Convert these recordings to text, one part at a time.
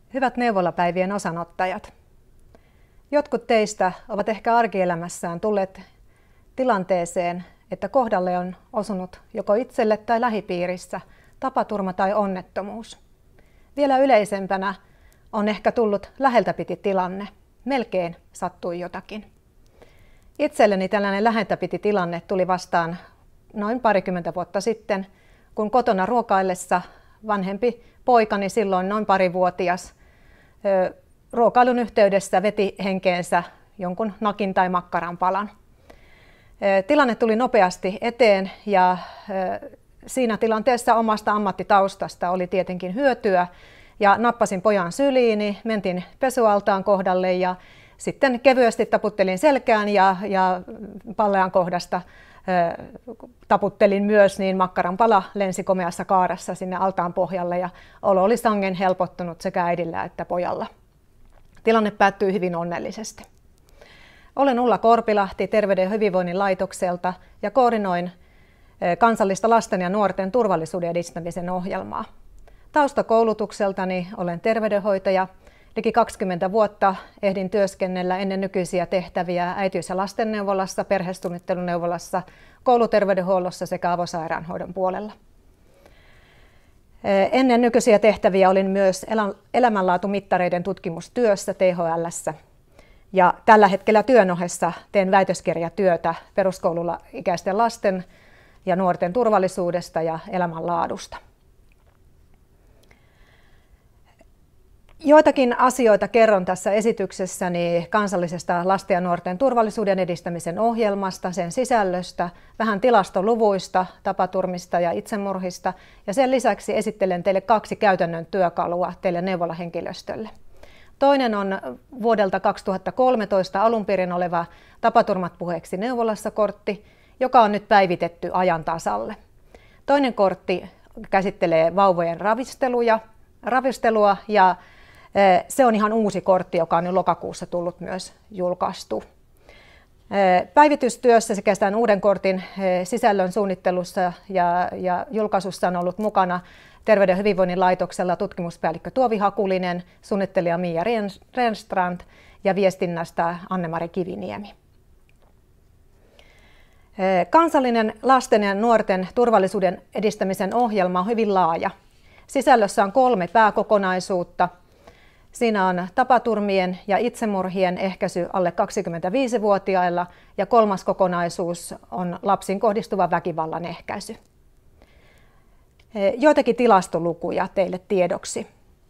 Hyvät neuvolapäivien osanottajat. Jotkut teistä ovat ehkä arkielämässään tulleet tilanteeseen, että kohdalle on osunut joko itselle tai lähipiirissä tapaturma tai onnettomuus. Vielä yleisempänä on ehkä tullut läheltä piti tilanne. Melkein sattui jotakin. Itselleni tällainen läheltä piti tilanne tuli vastaan noin 20 vuotta sitten, kun kotona ruokaillessa vanhempi poikani, silloin noin parivuotias, ruokailun yhteydessä veti henkeensä jonkun nakin tai makkaran palan. Tilanne tuli nopeasti eteen ja siinä tilanteessa omasta ammattitaustasta oli tietenkin hyötyä ja nappasin pojan syliini, mentiin pesualtaan kohdalle ja sitten kevyesti taputtelin selkään ja pallean kohdasta taputtelin myös, niin makkaran pala lensi komeassa kaarassa sinne altaan pohjalle ja olo oli sangen helpottunut sekä äidillä että pojalla. Tilanne päättyi hyvin onnellisesti. Olen Ulla Korpilahti Terveyden ja hyvinvoinnin laitokselta ja koordinoin kansallista lasten ja nuorten turvallisuuden edistämisen ohjelmaa. Taustakoulutukseltani olen terveydenhoitaja. Liki 20 vuotta ehdin työskennellä ennen nykyisiä tehtäviä äitiys- ja lastenneuvolassa, perhesuunnitteluneuvolassa, kouluterveydenhuollossa sekä avosairaanhoidon puolella. Ennen nykyisiä tehtäviä olin myös elämänlaatumittareiden tutkimustyössä THL:ssä. Ja tällä hetkellä työn ohessa teen väitöskirjatyötä peruskoululla ikäisten lasten ja nuorten turvallisuudesta ja elämänlaadusta. Joitakin asioita kerron tässä esityksessäni kansallisesta lasten ja nuorten turvallisuuden edistämisen ohjelmasta, sen sisällöstä, vähän tilastoluvuista, tapaturmista ja itsemurhista ja sen lisäksi esittelen teille 2 käytännön työkalua teille neuvolahenkilöstölle. Toinen on vuodelta 2013 alun perin oleva Tapaturmat puheeksi neuvolassa -kortti, joka on nyt päivitetty ajan tasalle. Toinen kortti käsittelee vauvojen ravistelua ja se on ihan uusi kortti, joka on jo lokakuussa tullut myös julkaistu. Päivitystyössä sekä tämän uuden kortin sisällön suunnittelussa ja julkaisussa on ollut mukana Terveyden ja hyvinvoinnin laitoksella tutkimuspäällikkö Tuovi Hakulinen, suunnittelija Mia Renstrand ja viestinnästä Anne-Mari Kiviniemi. Kansallinen lasten ja nuorten turvallisuuden edistämisen ohjelma on hyvin laaja. Sisällössä on 3 pääkokonaisuutta. Siinä on tapaturmien ja itsemurhien ehkäisy alle 25-vuotiailla ja 3. kokonaisuus on lapsiin kohdistuva väkivallan ehkäisy. Joitakin tilastolukuja teille tiedoksi.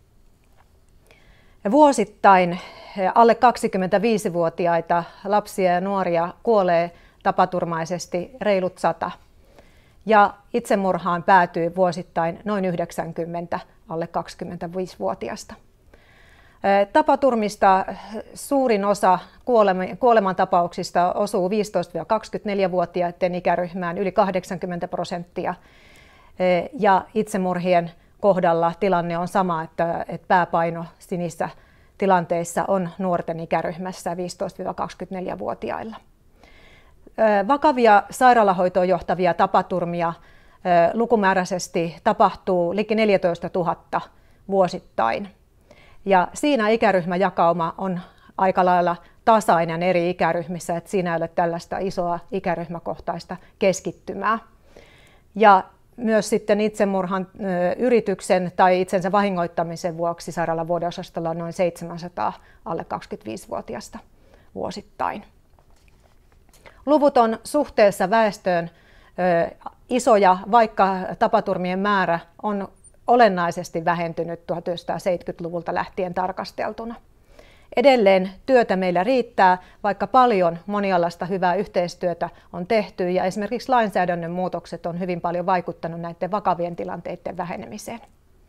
Vuosittain alle 25-vuotiaita lapsia ja nuoria kuolee tapaturmaisesti reilut 100 ja itsemurhaan päätyy vuosittain noin 90 alle 25-vuotiaista. Tapaturmista suurin osa kuolemantapauksista osuu 15-24-vuotiaiden ikäryhmään, yli 80%. Ja itsemurhien kohdalla tilanne on sama, että pääpaino niissä tilanteissa on nuorten ikäryhmässä 15-24-vuotiailla. Vakavia sairaalahoitoon johtavia tapaturmia lukumääräisesti tapahtuu liki 14 000 vuosittain. Ja siinä ikäryhmäjakauma on aika lailla tasainen eri ikäryhmissä, että siinä ei ole tällaista isoa ikäryhmäkohtaista keskittymää. Ja myös sitten itsemurhan yrityksen tai itsensä vahingoittamisen vuoksi sairaalan vuodeosastolla on noin 700 alle 25-vuotiaista vuosittain. Luvut on suhteessa väestöön isoja, vaikka tapaturmien määrä on olennaisesti vähentynyt 1970-luvulta lähtien tarkasteltuna. Edelleen työtä meillä riittää, vaikka paljon monialaista hyvää yhteistyötä on tehty ja esimerkiksi lainsäädännön muutokset on hyvin paljon vaikuttanut näiden vakavien tilanteiden vähenemiseen.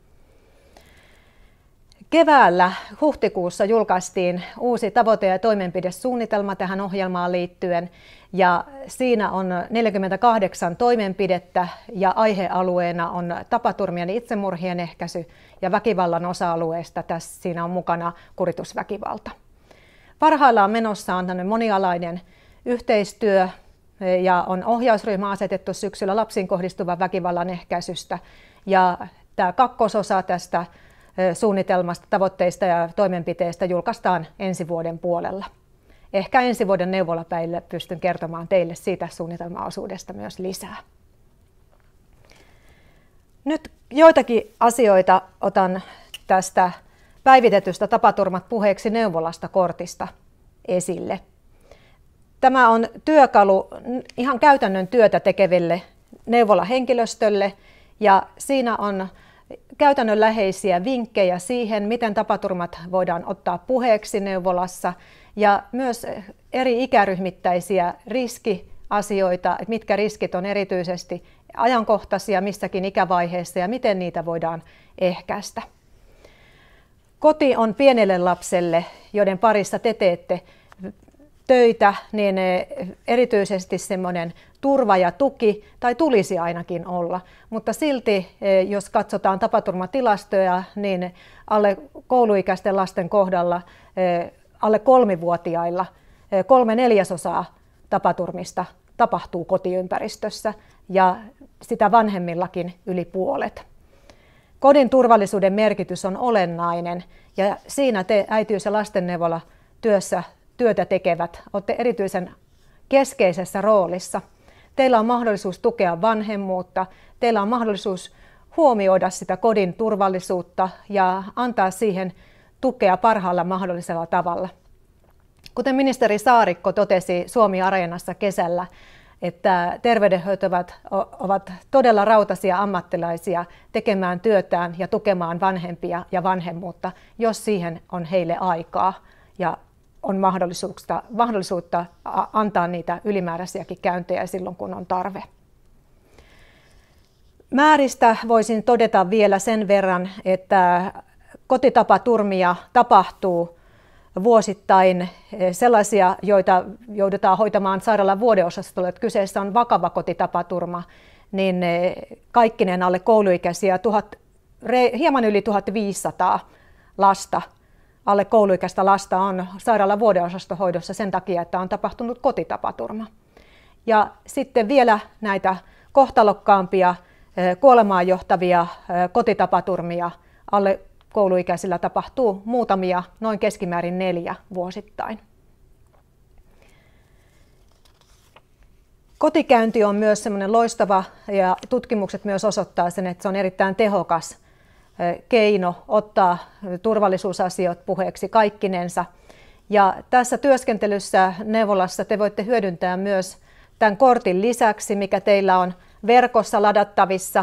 Keväällä huhtikuussa julkaistiin uusi tavoite- ja toimenpidesuunnitelma tähän ohjelmaan liittyen ja siinä on 48 toimenpidettä ja aihealueena on tapaturmien ja itsemurhien ehkäisy ja väkivallan osa-alueesta siinä on mukana kuritusväkivalta. Parhaillaan menossa on monialainen yhteistyö ja on ohjausryhmä asetettu syksyllä lapsiin kohdistuvan väkivallan ehkäisystä ja tämä kakkososa tästä suunnitelmasta, tavoitteista ja toimenpiteistä julkaistaan ensi vuoden puolella. Ehkä ensi vuoden neuvolapäivillä pystyn kertomaan teille siitä suunnitelmaosuudesta myös lisää. Nyt joitakin asioita otan tästä päivitetystä Tapaturmat puheeksi neuvolasta -kortista esille. Tämä on työkalu ihan käytännön työtä tekeville neuvolahenkilöstölle ja siinä on käytännönläheisiä vinkkejä siihen, miten tapaturmat voidaan ottaa puheeksi neuvolassa ja myös eri ikäryhmittäisiä riskiasioita, että mitkä riskit on erityisesti ajankohtaisia missäkin ikävaiheessa ja miten niitä voidaan ehkäistä. Koti on pienelle lapselle, joiden parissa te teette töitä, niin erityisesti semmoinen turva ja tuki, tai tulisi ainakin olla. Mutta silti, jos katsotaan tapaturmatilastoja, niin alle kouluikäisten lasten kohdalla, alle 3-vuotiailla, 3/4 tapaturmista tapahtuu kotiympäristössä ja sitä vanhemmillakin yli puolet. Kodin turvallisuuden merkitys on olennainen ja siinä te äitiys- ja lastenneuvola työtä tekevät olette erityisen keskeisessä roolissa. Teillä on mahdollisuus tukea vanhemmuutta, teillä on mahdollisuus huomioida sitä kodin turvallisuutta ja antaa siihen tukea parhaalla mahdollisella tavalla. Kuten ministeri Saarikko totesi Suomi-areenassa kesällä, että terveydenhoitajat ovat todella rautaisia ammattilaisia tekemään työtään ja tukemaan vanhempia ja vanhemmuutta, jos siihen on heille aikaa ja on mahdollisuutta antaa niitä ylimääräisiäkin käyntejä silloin, kun on tarve. Määristä voisin todeta vielä sen verran, että kotitapaturmia tapahtuu vuosittain sellaisia, joita joudutaan hoitamaan sairaalan vuodeosastolla, että kyseessä on vakava kotitapaturma, niin kaikkineen alle kouluikäisiä hieman yli 1500 lasta, alle kouluikäistä lasta on sairaalan vuodeosastohoidossa sen takia, että on tapahtunut kotitapaturma. Ja sitten vielä näitä kohtalokkaampia kuolemaan johtavia kotitapaturmia alle kouluikäisillä tapahtuu muutamia, noin keskimäärin 4 vuosittain. Kotikäynti on myös semmoinen loistava ja tutkimukset myös osoittaa sen, että se on erittäin tehokas keino ottaa turvallisuusasiat puheeksi kaikkinensa. Ja tässä työskentelyssä neuvolassa te voitte hyödyntää myös tämän kortin lisäksi, mikä teillä on verkossa ladattavissa,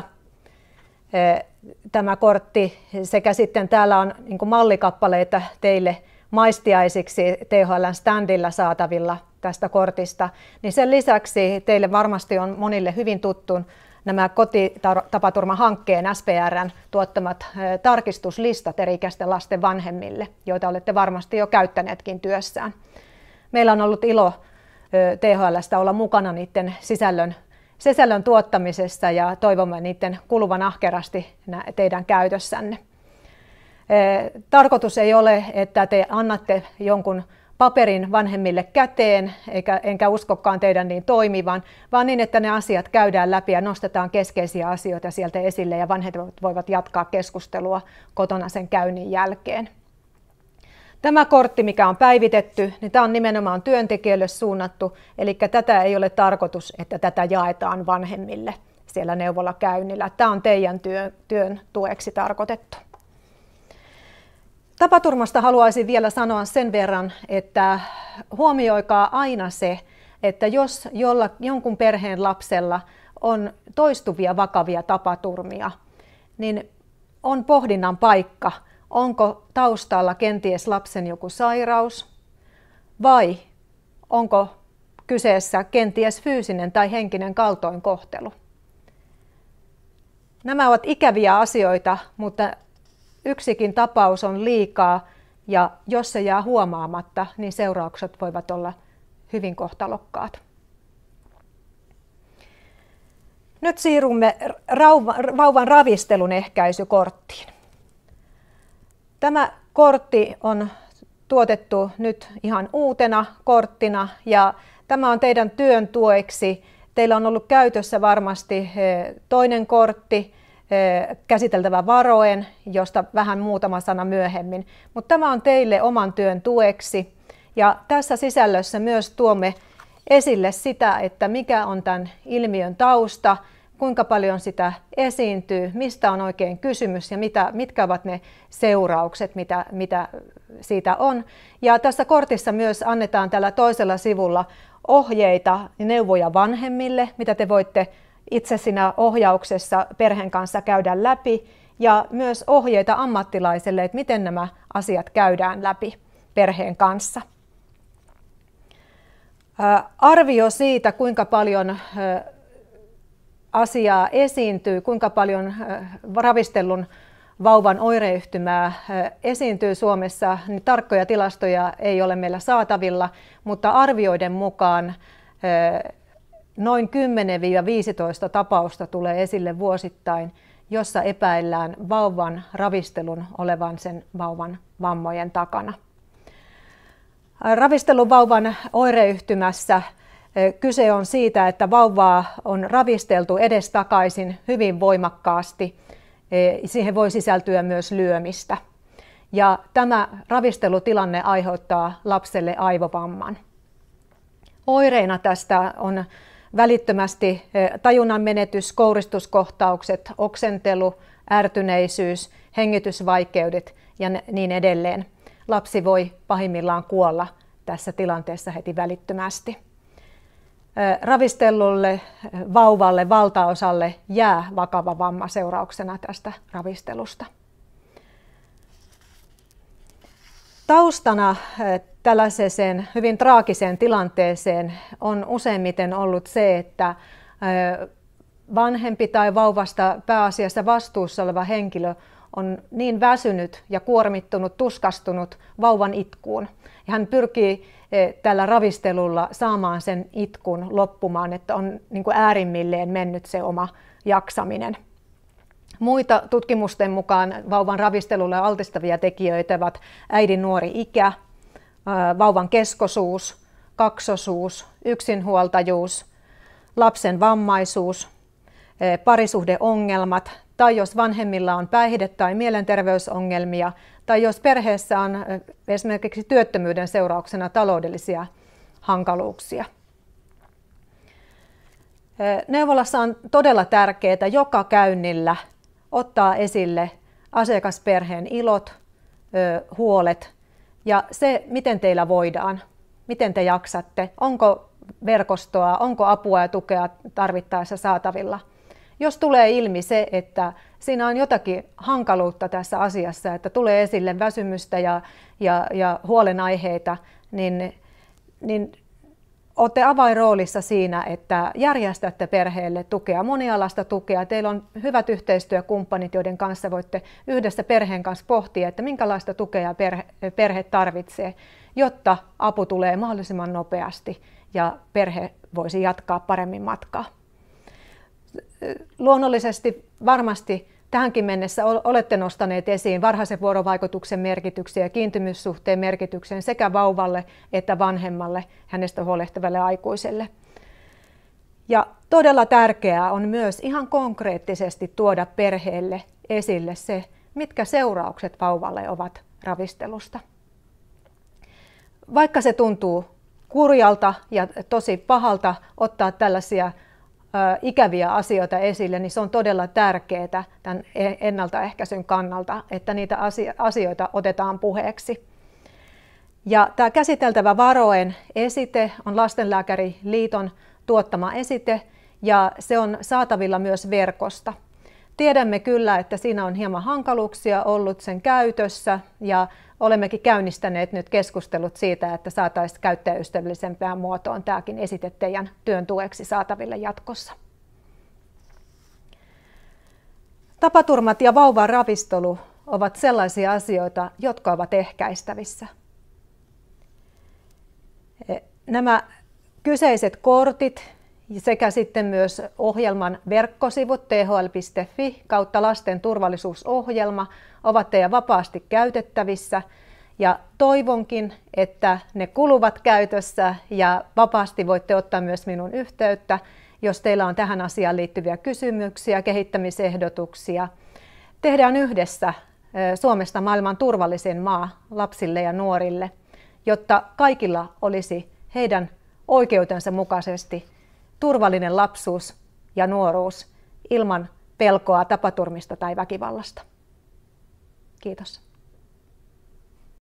tämä kortti, sekä sitten täällä on niin kuin mallikappaleita teille maistiaisiksi THL:n standilla saatavilla tästä kortista, niin sen lisäksi teille varmasti on monille hyvin tuttu nämä kotitapaturmahankkeen SPR:n tuottamat tarkistuslistat eri-ikäisten lasten vanhemmille, joita olette varmasti jo käyttäneetkin työssään. Meillä on ollut ilo THL:stä olla mukana niiden sisällön tuottamisessa ja toivomme niiden kuluvan ahkerasti teidän käytössänne. Tarkoitus ei ole, että te annatte jonkun paperin vanhemmille käteen, enkä uskokaan teidän niin toimivan, vaan niin, että ne asiat käydään läpi ja nostetaan keskeisiä asioita sieltä esille ja vanhemmat voivat jatkaa keskustelua kotona sen käynnin jälkeen. Tämä kortti, mikä on päivitetty, niin tämä on nimenomaan työntekijöille suunnattu, eli tätä ei ole tarkoitus, että tätä jaetaan vanhemmille siellä neuvolakäynnillä. Tämä on teidän työn tueksi tarkoitettu. Tapaturmasta haluaisin vielä sanoa sen verran, että huomioikaa aina se, että jos jonkun perheen lapsella on toistuvia vakavia tapaturmia, niin on pohdinnan paikka, onko taustalla kenties lapsen joku sairaus vai onko kyseessä kenties fyysinen tai henkinen kaltoinkohtelu. Nämä ovat ikäviä asioita, mutta yksikin tapaus on liikaa ja jos se jää huomaamatta, niin seuraukset voivat olla hyvin kohtalokkaat. Nyt siirrymme vauvan ravistelun ehkäisykorttiin. Tämä kortti on tuotettu nyt ihan uutena korttina ja tämä on teidän työn tueksi. Teillä on ollut käytössä varmasti toinen kortti, käsiteltävä varoen, josta vähän muutama sana myöhemmin. Mutta tämä on teille oman työn tueksi. Ja tässä sisällössä myös tuomme esille sitä, että mikä on tämän ilmiön tausta, kuinka paljon sitä esiintyy, mistä on oikein kysymys ja mitkä ovat ne seuraukset, mitä siitä on. Ja tässä kortissa myös annetaan tällä toisella sivulla ohjeita ja neuvoja vanhemmille, mitä te voitte itse siinä ohjauksessa perheen kanssa käydä läpi, ja myös ohjeita ammattilaiselle, että miten nämä asiat käydään läpi perheen kanssa. Arvio siitä, kuinka paljon asiaa esiintyy, kuinka paljon ravistellun vauvan oireyhtymää esiintyy Suomessa, niin tarkkoja tilastoja ei ole meillä saatavilla, mutta arvioiden mukaan noin 10-15 tapausta tulee esille vuosittain, jossa epäillään vauvan ravistelun olevan sen vauvan vammojen takana. Ravistelun vauvan oireyhtymässä kyse on siitä, että vauvaa on ravisteltu edestakaisin hyvin voimakkaasti. Siihen voi sisältyä myös lyömistä. Ja tämä ravistelutilanne aiheuttaa lapselle aivovamman. Oireina tästä on välittömästi tajunnan menetys, kouristuskohtaukset, oksentelu, ärtyneisyys, hengitysvaikeudet ja niin edelleen. Lapsi voi pahimmillaan kuolla tässä tilanteessa heti välittömästi. Ravistellulle vauvalle valtaosalle jää vakava vamma seurauksena tästä ravistelusta. Taustana tällaiseen hyvin traagiseen tilanteeseen on useimmiten ollut se, että vanhempi tai vauvasta pääasiassa vastuussa oleva henkilö on niin väsynyt ja kuormittunut, tuskastunut vauvan itkuun. Ja hän pyrkii tällä ravistelulla saamaan sen itkun loppumaan, että on niin kuin äärimmilleen mennyt se oma jaksaminen. Muita tutkimusten mukaan vauvan ravistelulle altistavia tekijöitä ovat äidin nuori ikä, vauvan keskosuus, kaksosuus, yksinhuoltajuus, lapsen vammaisuus, parisuhdeongelmat, tai jos vanhemmilla on päihde- tai mielenterveysongelmia, tai jos perheessä on esimerkiksi työttömyyden seurauksena taloudellisia hankaluuksia. Neuvolassa on todella tärkeää joka käynnillä ottaa esille asiakasperheen ilot, huolet ja se, miten teillä voidaan, miten te jaksatte, onko verkostoa, onko apua ja tukea tarvittaessa saatavilla. Jos tulee ilmi se, että siinä on jotakin hankaluutta tässä asiassa, että tulee esille väsymystä ja huolenaiheita, niin olette avainroolissa siinä, että järjestätte perheelle tukea, monialaista tukea. Teillä on hyvät yhteistyökumppanit, joiden kanssa voitte yhdessä perheen kanssa pohtia, että minkälaista tukea perhe tarvitsee, jotta apu tulee mahdollisimman nopeasti ja perhe voisi jatkaa paremmin matkaa. Luonnollisesti varmasti tähänkin mennessä olette nostaneet esiin varhaisen vuorovaikutuksen merkityksen ja kiintymyssuhteen merkityksen sekä vauvalle että vanhemmalle, hänestä huolehtivalle aikuiselle. Ja todella tärkeää on myös ihan konkreettisesti tuoda perheelle esille se, mitkä seuraukset vauvalle ovat ravistelusta. Vaikka se tuntuu kurjalta ja tosi pahalta ottaa tällaisia ikäviä asioita esille, niin se on todella tärkeää tämän ennaltaehkäisyn kannalta, että niitä asioita otetaan puheeksi. Ja tämä käsiteltävä varoen esite on Lastenlääkäriliiton tuottama esite ja se on saatavilla myös verkosta. Tiedämme kyllä, että siinä on hieman hankaluuksia ollut sen käytössä ja olemmekin käynnistäneet nyt keskustelut siitä, että saataisiin käyttäjäystävällisempään muotoon tämäkin esite teidän työn tueksi saataville jatkossa. Tapaturmat ja vauvan ravistelu ovat sellaisia asioita, jotka ovat ehkäistävissä. Nämä kyseiset kortit sekä sitten myös ohjelman verkkosivut thl.fi kautta lasten turvallisuusohjelma ovat teidän vapaasti käytettävissä ja toivonkin, että ne kuluvat käytössä ja vapaasti voitte ottaa myös minun yhteyttä Jos teillä on tähän asiaan liittyviä kysymyksiä, kehittämisehdotuksia, tehdään yhdessä Suomesta maailman turvallisin maa lapsille ja nuorille, jotta kaikilla olisi heidän oikeutensa mukaisesti turvallinen lapsuus ja nuoruus ilman pelkoa tapaturmista tai väkivallasta. Kiitos.